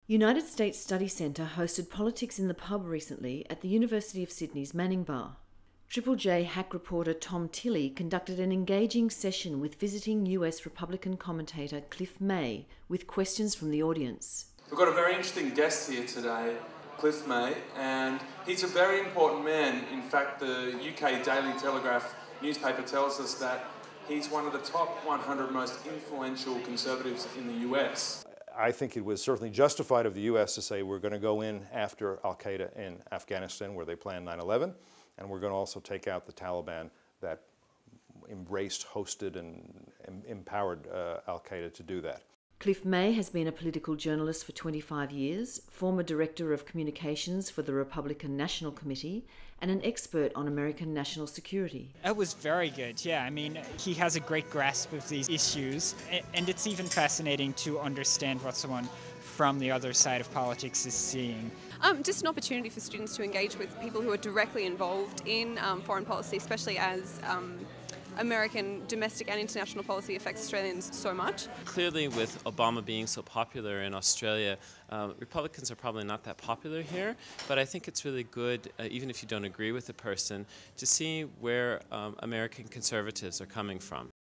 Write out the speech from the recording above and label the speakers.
Speaker 1: United States Study Centre hosted Politics in the Pub recently at the University of Sydney's Manning Bar. Triple J hack reporter Tom Tilley conducted an engaging session with visiting US Republican commentator Cliff May with questions from the audience.
Speaker 2: We've got a very interesting guest here today, Cliff May, and he's a very important man. In fact, the UK Daily Telegraph newspaper tells us that he's one of the top 100 most influential conservatives in the US.
Speaker 3: I think it was certainly justified of the U.S. to say we're going to go in after al-Qaeda in Afghanistan, where they planned 9/11, and we're going to also take out the Taliban that embraced, hosted, and empowered al-Qaeda to do that.
Speaker 1: Cliff May has been a political journalist for 25 years, former Director of Communications for the Republican National Committee, and an expert on American national security.
Speaker 4: It was very good, yeah. I mean, he has a great grasp of these issues, and it's even fascinating to understand what someone from the other side of politics is seeing.
Speaker 5: Just an opportunity for students to engage with people who are directly involved in foreign policy, especially as American domestic and international policy affects Australians so much.
Speaker 6: Clearly, with Obama being so popular in Australia, Republicans are probably not that popular here, but I think it's really good, even if you don't agree with the person, to see where American conservatives are coming from.